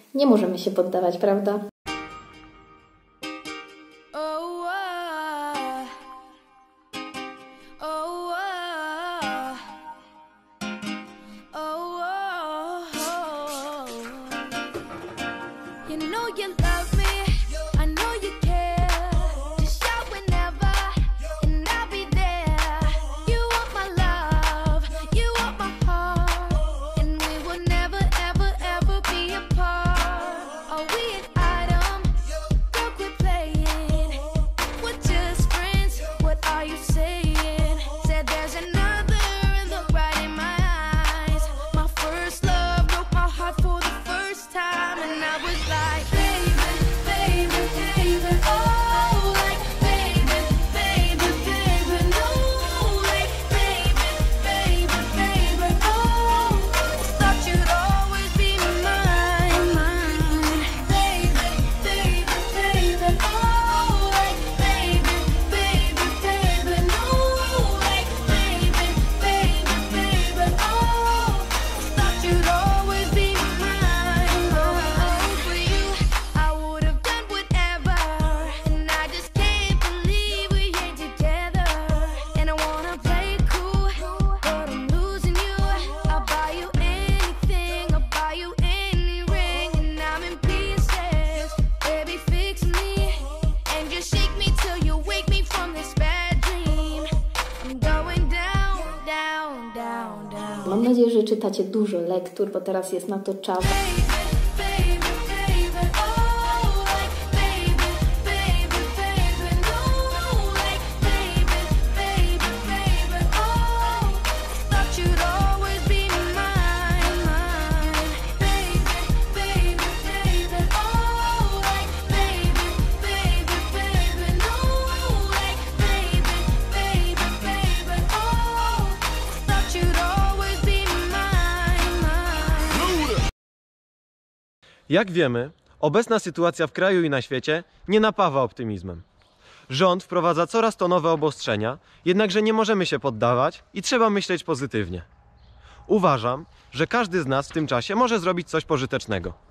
Nie możemy się poddawać, prawda? Mam nadzieję, że czytacie dużo lektur, bo teraz jest na to czas. Jak wiemy, obecna sytuacja w kraju i na świecie nie napawa optymizmem. Rząd wprowadza coraz to nowe obostrzenia, jednakże nie możemy się poddawać i trzeba myśleć pozytywnie. Uważam, że każdy z nas w tym czasie może zrobić coś pożytecznego.